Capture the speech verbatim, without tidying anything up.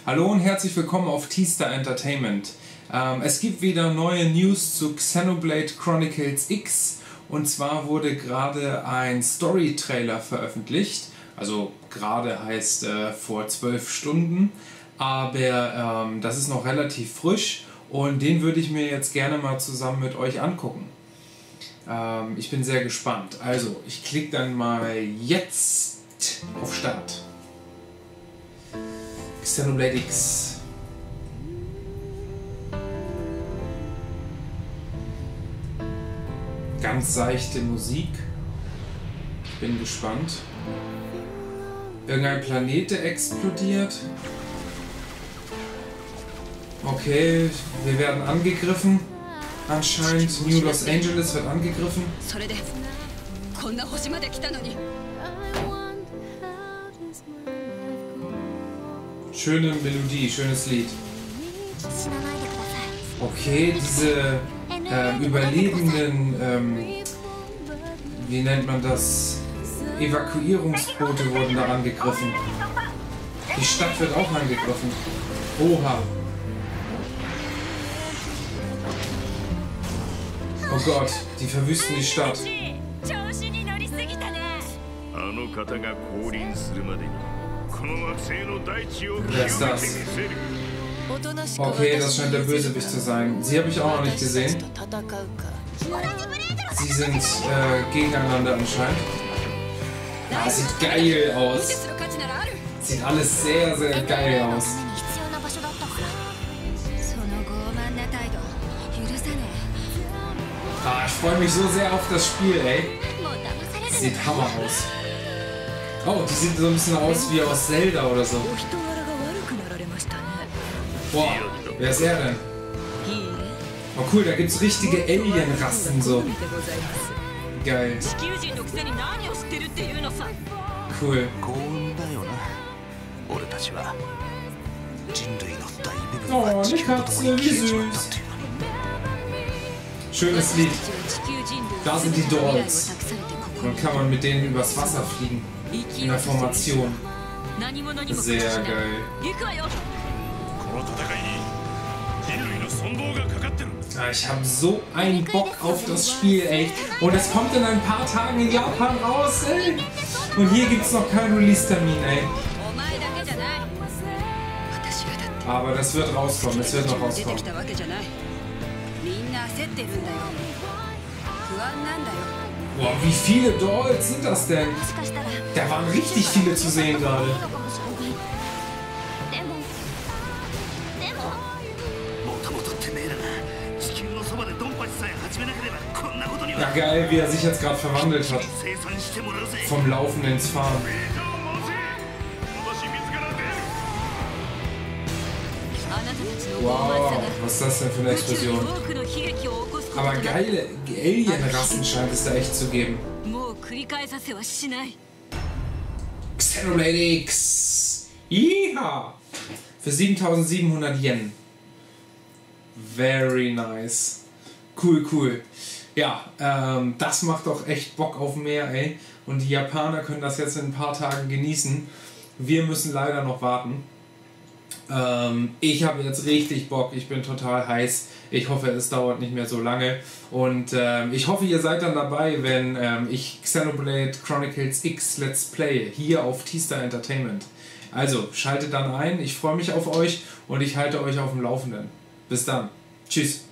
Hallo und herzlich willkommen auf T-Star Entertainment. Ähm, es gibt wieder neue News zu Xenoblade Chronicles X und zwar wurde gerade ein Story-Trailer veröffentlicht, also gerade heißt äh, vor zwölf Stunden, aber ähm, das ist noch relativ frisch und den würde ich mir jetzt gerne mal zusammen mit euch angucken. Ähm, ich bin sehr gespannt. Also, ich klicke dann mal jetzt auf Start. Xenoblade X. Ganz seichte Musik. Ich bin gespannt. Irgendein Planet, der explodiert. Okay, wir werden angegriffen. Anscheinend New Los Angeles wird angegriffen. Schöne Melodie, schönes Lied. Okay, diese äh, Überlebenden, ähm, wie nennt man das? Evakuierungsboote wurden da angegriffen. Die Stadt wird auch angegriffen. Oha. Oh Gott, die verwüsten die Stadt. Wer ist das? Okay, das scheint der Bösewicht zu sein. Sie habe ich auch noch nicht gesehen. Sie sind äh, gegeneinander anscheinend. Ah, sieht geil aus. Sieht alles sehr, sehr geil aus. Ah, ich freue mich so sehr auf das Spiel, ey. Sieht Hammer aus. Oh, die sieht so ein bisschen aus wie aus Zelda oder so. Boah, wer ist er denn? Oh cool, da gibt's richtige Alien-Rassen so. Geil. Cool. Oh, eine Katze, wie süß. Schönes Lied. Da sind die Dolls. Dann kann man mit denen übers Wasser fliegen. In der Formation. Sehr geil. Ja, ich habe so einen Bock auf das Spiel, ey. Und es kommt in ein paar Tagen in Japan raus, ey. Und hier gibt es noch keinen Release-Termin, ey. Aber das wird rauskommen, es wird noch rauskommen. Boah, wie viele Dolls sind das denn? Da waren richtig viele zu sehen gerade. Ja geil, wie er sich jetzt gerade verwandelt hat. Vom Laufen ins Fahren. Wow, was ist das denn für eine Explosion? Aber geile Alien-Rassen scheint es da echt zu geben. Xenoblade X! Iha! Für siebentausendsiebenhundert Yen. Very nice. Cool, cool. Ja, ähm, das macht doch echt Bock auf mehr, ey. Und die Japaner können das jetzt in ein paar Tagen genießen. Wir müssen leider noch warten. Ähm, ich habe jetzt richtig Bock, ich bin total heiß. Ich hoffe, es dauert nicht mehr so lange. Und ähm, ich hoffe, ihr seid dann dabei, wenn ähm, ich Xenoblade Chronicles X Let's Play hier auf T-Star Entertainment. Also, schaltet dann ein, ich freue mich auf euch und ich halte euch auf dem Laufenden. Bis dann. Tschüss.